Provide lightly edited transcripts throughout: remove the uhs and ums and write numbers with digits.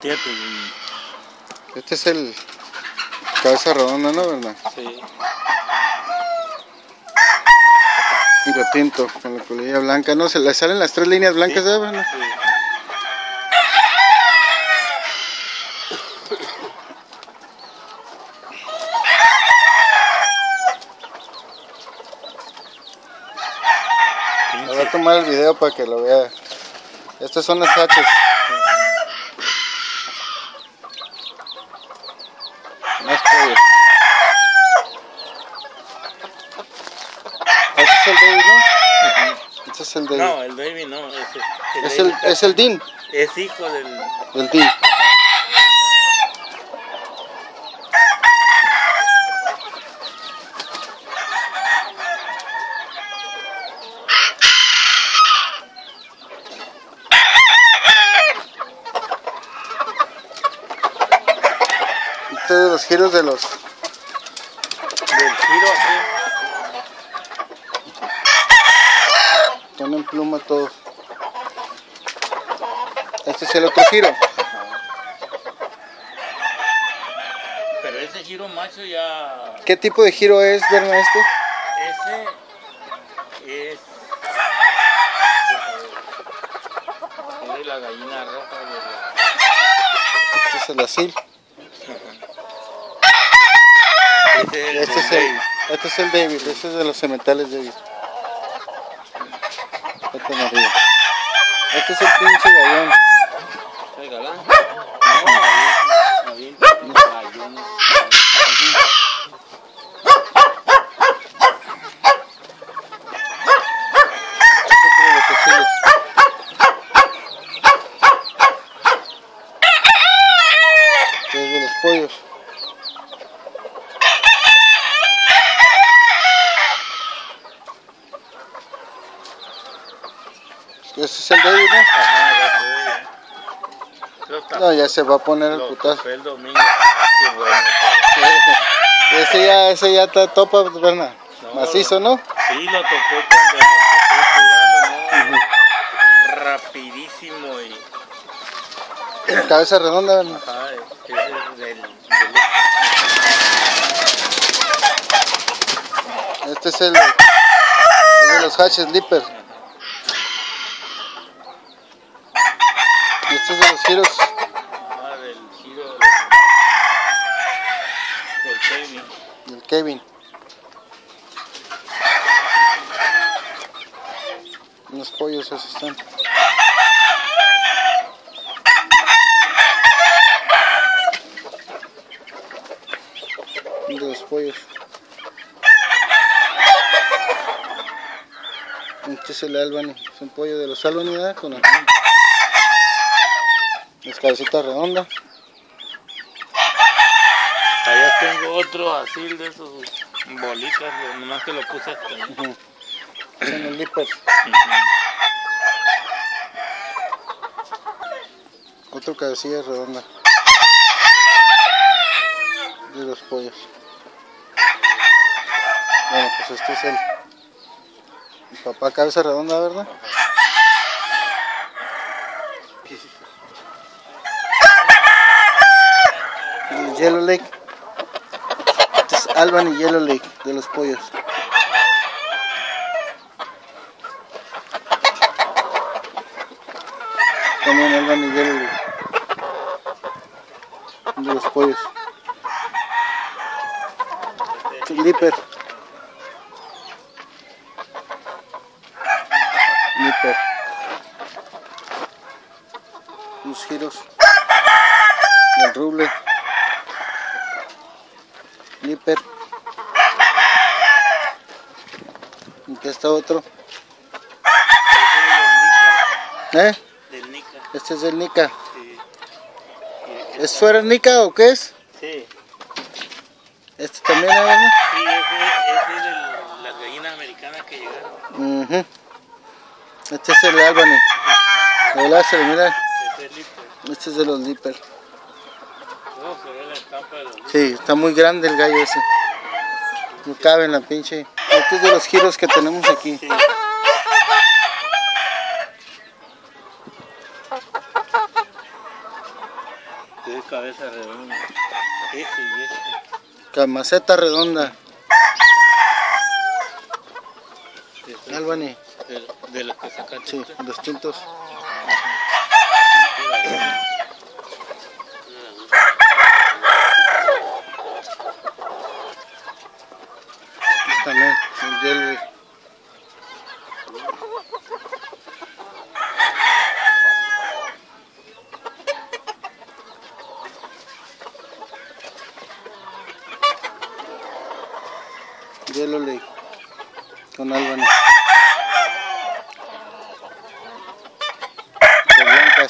Fíjate. Este es el cabeza redonda, ¿no, verdad? Sí. Tiro tinto, con la colilla blanca, ¿no? Se le salen las 3 líneas blancas, Sí. ¿verdad? Sí. Le voy a tomar el video para que lo vea. Estos son los hatches. Más pollo. Este es el baby, ¿no? Este es el baby. No, el baby no. Es el Dean. Es hijo del... El Dean. Este de los giros de los... Del giro así. Ponen pluma todos. Este es el otro giro. Pero ese giro macho ya... ¿Qué tipo de giro es, Berna, este? Ese es... Es de la gallina roja de la... Este es el asil. Este es el Este es de los cementales de ellos. Este amarillo. Este es el pinche gallón. ¿El galán? No, avienta un gallón. Este es otro de los asiles. Este es de los pollos. Este es el baby, ¿no? Ajá, ya No, ya se va a poner el lo putazo. topé el domingo. Qué bueno. Ese ya está topa, Berna. No, Macizo, ¿no? Sí, lo topé cuando lo estoy cuidando, ¿no? Rapidísimo y... Cabeza redonda, Berna. Ajá, ese es del... Este es el de los hatches Lipper. Este es de los giros. Ajá, del giro del Kevin. Del Kevin. Los pollos esos están. De los pollos. Este es el Albany. Es un pollo de los Albany, ¿verdad? Con atún. Es cabecita redonda. Allá tengo otro así de esos bolitas, nomás que lo puse hasta ahí. Son los Lippers. Otro cabecilla redonda. De los pollos. Bueno, pues este es el papá cabeza redonda, ¿verdad? El Yellow Lake. Este es Albany Yellow Lake de los pollos. También Albany Yellow Lake de los pollos. Lipper. Lipper. Los giros. El ruble. Lipper. ¿Y qué está otro? ¿Eh? Del Nica. Este es el Nica. Sí. ¿Es suero Nica o qué es? Sí. Este también, ¿verdad? Sí, ese es de las gallinas americanas que llegaron. Este es el Albany. El láser, mira. Ese es Lipper. Este es de los Lipper. No, se ve la estampa de los Lipper. Sí, está muy grande el gallo ese. No cabe en la pinche. Este es de los giros que tenemos aquí. Sí. De cabeza redonda. Ese y ese. Maceta redonda. Albany. De los que sacaste. Sí, distintos. También, un Jelly. Yellow Lake con Albany. Patas blancas.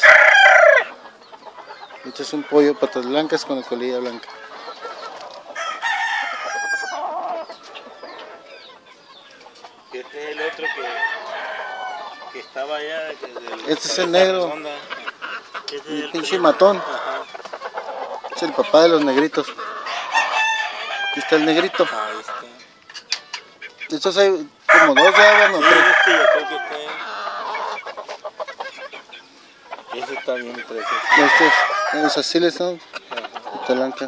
Este es un pollo patas blancas con la colilla blanca. Este es el otro que estaba allá. Este es el negro. Este es El pinche matón. Ajá. Es el papá de los negritos. Aquí está el negrito. Ahí está. Estos hay como dos ya, ¿no? Sí, este yo creo que está. Ese está bien precioso. Los asiles son de blanca.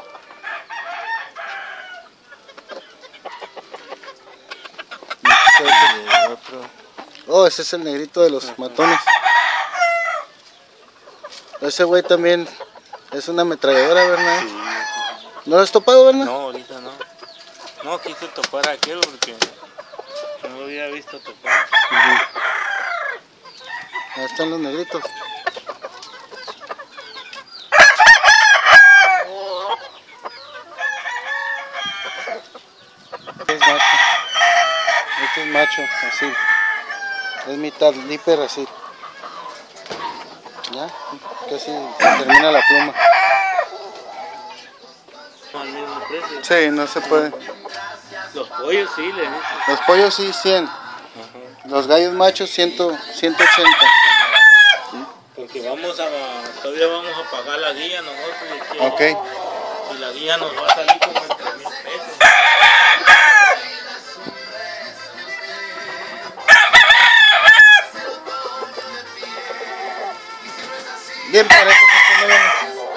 Oh, ese es el negrito de los matones. Ese güey también es una ametralladora, ¿verdad? Sí. ¿No lo has topado, verdad? No, ahorita no. No quise topar a aquel porque no lo había visto topar. Ahí están los negritos. Este es macho, así. Es mitad Dipper, así. Ya, casi termina la pluma. Al mismo precio. Sí, no se puede. Los pollos sí le dicen. Los pollos sí, 100. Ajá. Los gallos machos, 180. Porque todavía vamos a pagar la guía nosotros. Ok. Y la guía nos va a salir como en 3,000 pesos. Bien parejos estos nuevos.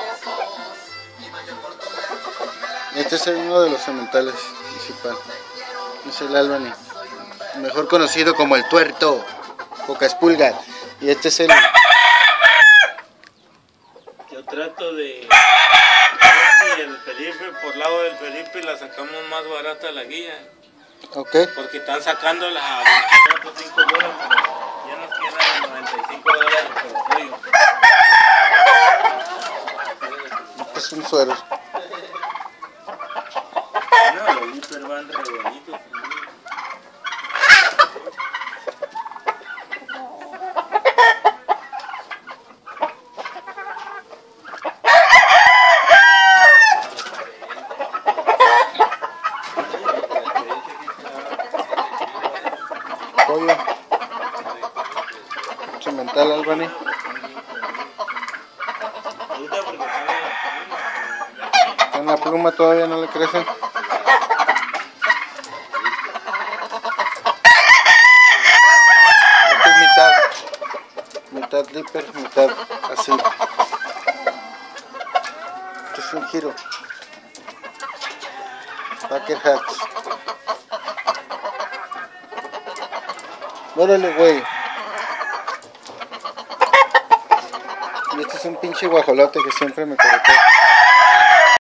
Este es uno de los sementales principal. Es el Albany, mejor conocido como el tuerto, pocas pulgas. Y este es el... Yo trato de ver si el Felipe, por lado del Felipe, la sacamos más barata la guía. Ok. Porque están sacándolas a 24 o 5 dólares, pero ya nos quedan $95 por pollo. Este es un suero. No, los Viper van re bonitos. Pollo. Semental Albany. Ahorita porque En la pluma todavía no le crecen. Este es mitad Dipper, mitad así. Este es un giro. Packer Hats. Órale, güey. Y este es un pinche guajolote que siempre me corretea.